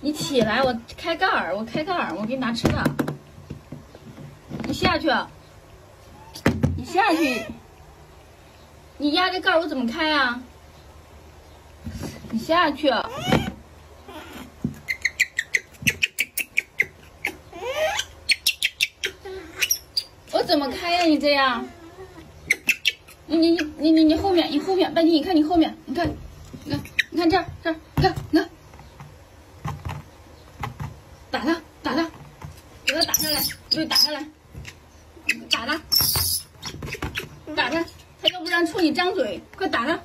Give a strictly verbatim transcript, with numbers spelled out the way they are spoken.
你起来，我开盖儿，我开盖儿，我给你拿吃的。你下去，你下去，你压这盖儿我怎么开啊？你下去。我怎么开呀？你这样，你你你你你你后面，你后面，半斤，你看你后面，你看，你看，你看这儿这儿，你看你看，打他打他，给他打下来，对，打下来，打他，打他，他要不然冲你张嘴，快打他。